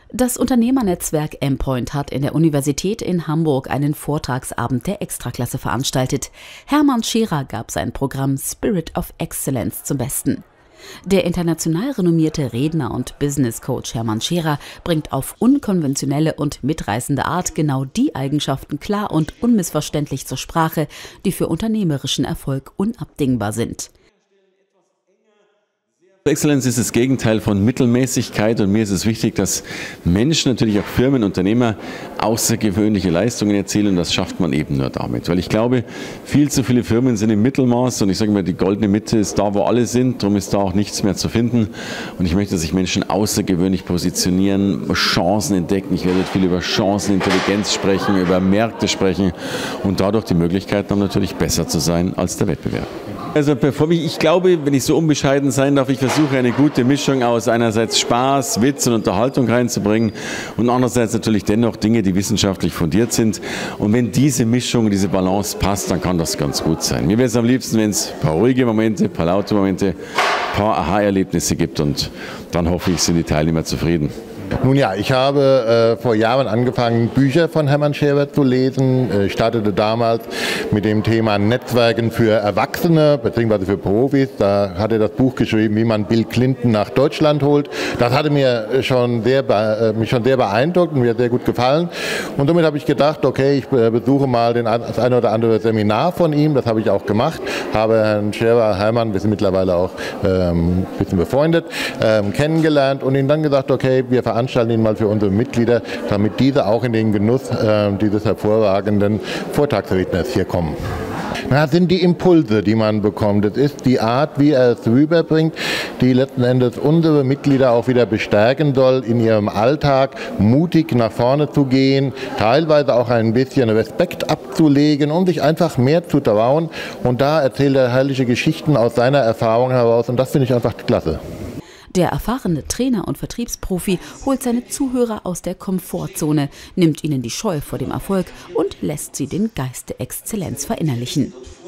Das Unternehmernetzwerk M-Point hat in der Universität in Hamburg einen Vortragsabend der Extraklasse veranstaltet. Hermann Scherer gab sein Programm Spirit of Excellence zum Besten. Der international renommierte Redner und Business-Coach Hermann Scherer bringt auf unkonventionelle und mitreißende Art genau die Eigenschaften klar und unmissverständlich zur Sprache, die für unternehmerischen Erfolg unabdingbar sind. Exzellenz ist das Gegenteil von Mittelmäßigkeit und mir ist es wichtig, dass Menschen, natürlich auch Firmen, Unternehmer außergewöhnliche Leistungen erzielen und das schafft man eben nur damit. Weil ich glaube, viel zu viele Firmen sind im Mittelmaß und ich sage mal, die goldene Mitte ist da, wo alle sind, darum ist da auch nichts mehr zu finden und ich möchte, dass sich Menschen außergewöhnlich positionieren, Chancen entdecken. Ich werde viel über Chancenintelligenz sprechen, über Märkte sprechen und dadurch die Möglichkeit haben, natürlich besser zu sein als der Wettbewerb. Also ich glaube, wenn ich so unbescheiden sein darf, ich versuche eine gute Mischung aus einerseits Spaß, Witz und Unterhaltung reinzubringen und andererseits natürlich dennoch Dinge, die wissenschaftlich fundiert sind. Und wenn diese Mischung, diese Balance passt, dann kann das ganz gut sein. Mir wäre es am liebsten, wenn es ein paar ruhige Momente, ein paar laute Momente, ein paar Aha-Erlebnisse gibt und dann hoffe ich, sind die Teilnehmer zufrieden. Nun ja, ich habe vor Jahren angefangen, Bücher von Hermann Scherer zu lesen. Ich startete damals mit dem Thema Netzwerken für Erwachsene bzw. für Profis. Da hat er das Buch geschrieben, wie man Bill Clinton nach Deutschland holt. Das hatte mich schon sehr beeindruckt und mir sehr gut gefallen. Und somit habe ich gedacht, okay, ich besuche mal das eine oder andere Seminar von ihm. Das habe ich auch gemacht. Habe Herrn Scherer, Hermann, wir sind mittlerweile auch ein bisschen befreundet, kennengelernt und ihm dann gesagt, okay, wir veranstalten ihn mal für unsere Mitglieder, damit diese auch in den Genuss dieses hervorragenden Vortragsredners hier kommen. Das sind die Impulse, die man bekommt. Es ist die Art, wie er es rüberbringt, die letzten Endes unsere Mitglieder auch wieder bestärken soll, in ihrem Alltag mutig nach vorne zu gehen, teilweise auch ein bisschen Respekt abzulegen und sich einfach mehr zu trauen. Und da erzählt er herrliche Geschichten aus seiner Erfahrung heraus und das finde ich einfach klasse. Der erfahrene Trainer und Vertriebsprofi holt seine Zuhörer aus der Komfortzone, nimmt ihnen die Scheu vor dem Erfolg und lässt sie den Geist der Exzellenz verinnerlichen.